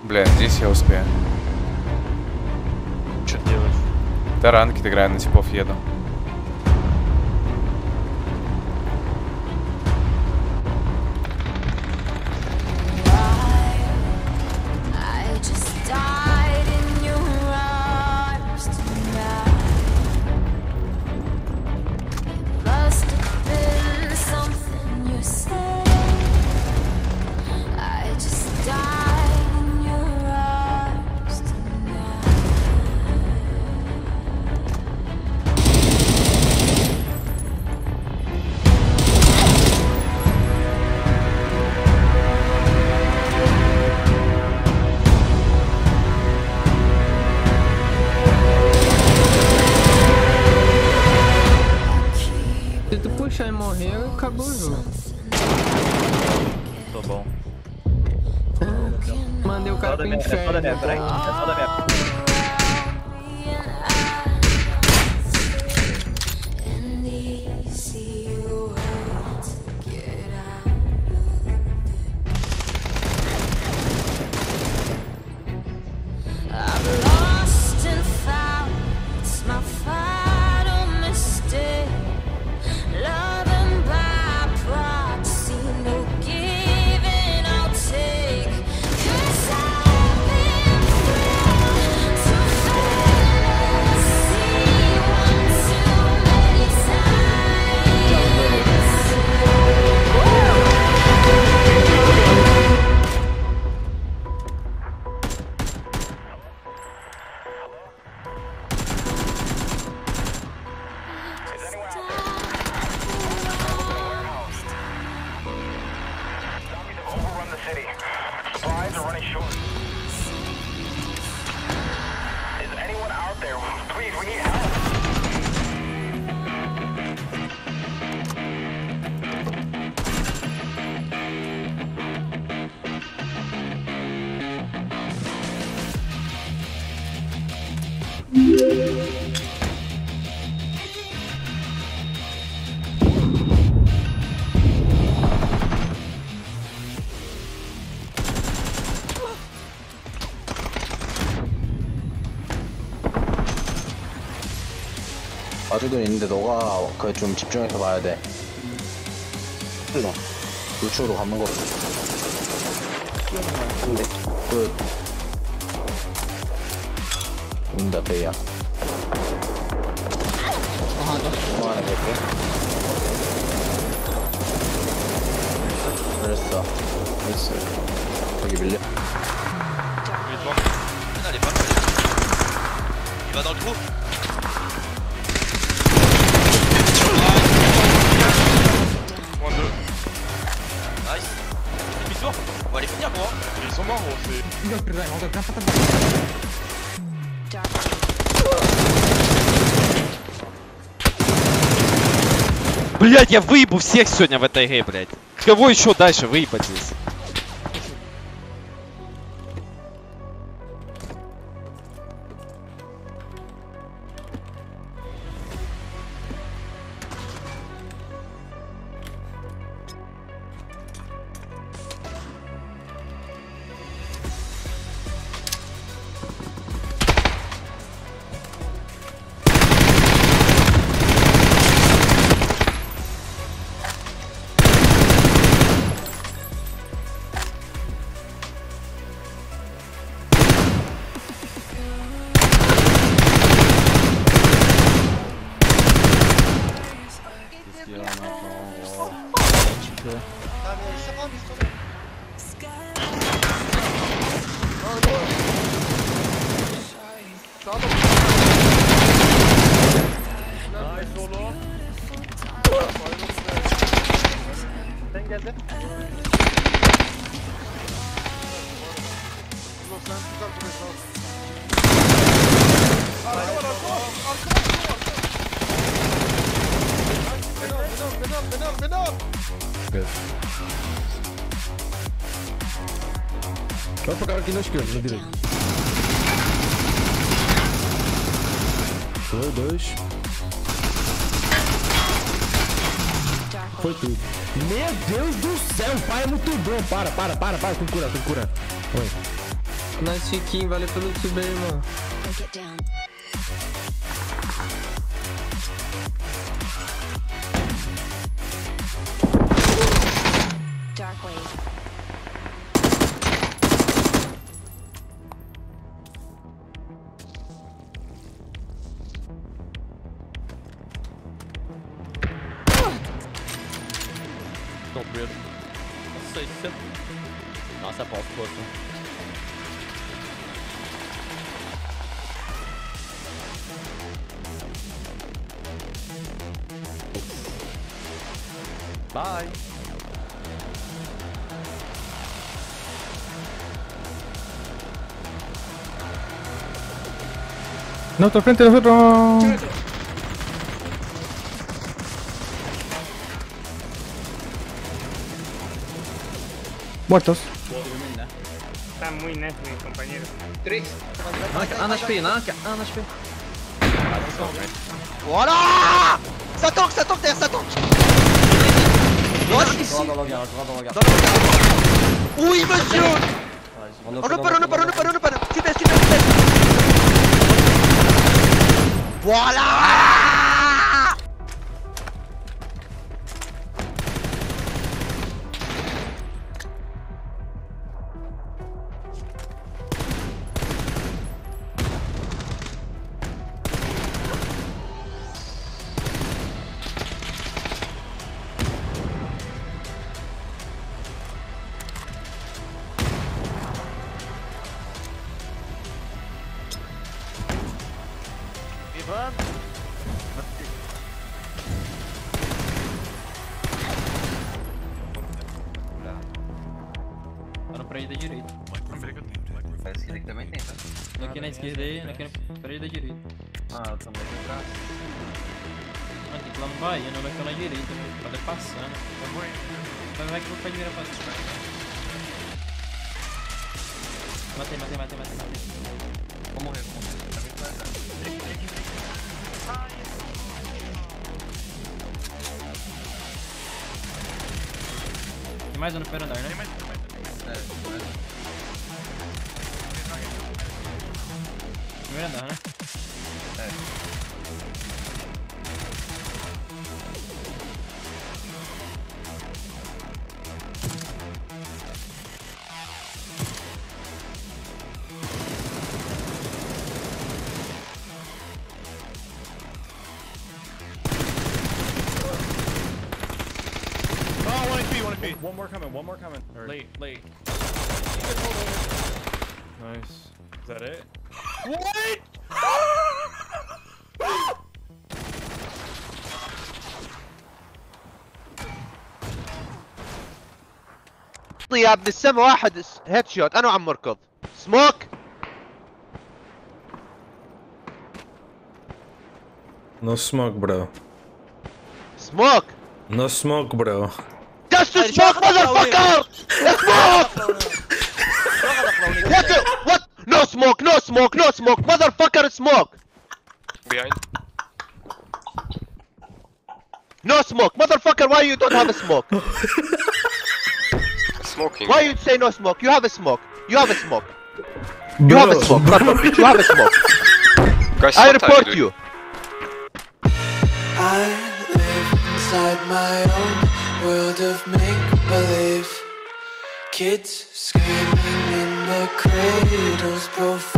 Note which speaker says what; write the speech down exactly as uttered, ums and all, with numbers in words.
Speaker 1: Блин, здесь я успею.
Speaker 2: Что ты делаешь?
Speaker 1: Да ранкет играю, на типов еду.
Speaker 3: Se tu puxar e morrer, acabou o jogo.
Speaker 2: Tô bom.
Speaker 3: Mandei o cara pro inferno.
Speaker 2: É só da minha, peraí. É só da minha.
Speaker 4: Supplies are running short. Is anyone out there? Please, we need help.
Speaker 5: 아주도 있는데 너가 그 좀 집중해서 봐야 돼. 흘러. 우측으로 가는 거. 근데 그 온다 베이야. 아, 너 하나 볼게. 그랬어. 나이스. 여기 밀려.
Speaker 6: Il est pas mal. Il va dans le trou. Nice. Demi-tour. On va les finir gros.
Speaker 7: Ils sont morts gros, c'est...
Speaker 8: Блять, я выебу всех сегодня в этой игре, блять. Кого еще дальше выебать здесь?
Speaker 7: Sen geldi. Ulan sen güzel duruyorsun. Arka var, arka var. Arka var, arka var. Beni al, beni al, beni al, beni al.
Speaker 9: Evet. Vai pro cara aqui na esquerda, na direita. Foi, dois. Foi tudo. Meu Deus do céu, o pai é muito bom. Para, para, para, para. Tem que curar, tem que curar. Oi.
Speaker 3: Nice, Chiquinho. Valeu pelo sub aí, irmão.
Speaker 2: Don't weird. Nossa, isso é... Nossa, é pau, ficou assim. Bye.
Speaker 9: No, está frente a nosotros. Muertos.
Speaker 4: Está muy net, mi compañero.
Speaker 2: Ana H P, Ana H P.
Speaker 6: Voilà. Ça tank, ça tank derrière, ça tank. Oui, monsieur. On open, on open, on open, on open. Tu baisses, tu baisses, tu baisses. Voilà. Ivan.
Speaker 2: Tá na parede da direita.
Speaker 5: Parece que ele também tem, tá?
Speaker 2: Aqui na esquerda aí, aqui na parede da direita.
Speaker 5: Ah, eu também tô atrás.
Speaker 2: Aqui lá não vai, não vai ficar na direita, pode passando. Vai, vai que eu vou ficar de direita pra trás. Matei, matei, matei, matei, matei.
Speaker 5: Vou morrer, vou morrer. Tá muito atrás.
Speaker 2: Tem mais um no primeiro andar, né?
Speaker 5: É,
Speaker 2: primeiro andar, né?
Speaker 7: One more coming, one more coming. Or...
Speaker 2: Late, late.
Speaker 7: Nice. Is that it?
Speaker 6: What? يا ابن السما واحد هيد شوت انا وعم مركض سموك.
Speaker 9: No smoke, bro.
Speaker 6: سموك.
Speaker 9: No smoke, bro.
Speaker 6: Just to smoke, motherfucker! Smoke! What? The, what? No smoke, no smoke, no smoke, motherfucker, smoke!
Speaker 4: Behind.
Speaker 6: No smoke, motherfucker, why you don't have a smoke?
Speaker 4: Smoking.
Speaker 6: Why you say no smoke? You have a smoke. You have a smoke. You have a smoke, motherfucker, bitch, you have a smoke.
Speaker 4: Guys,
Speaker 6: I
Speaker 4: what are
Speaker 6: report
Speaker 4: doing?
Speaker 6: you.
Speaker 10: I live inside my own world of make-believe. Kids screaming in the cradles, profile.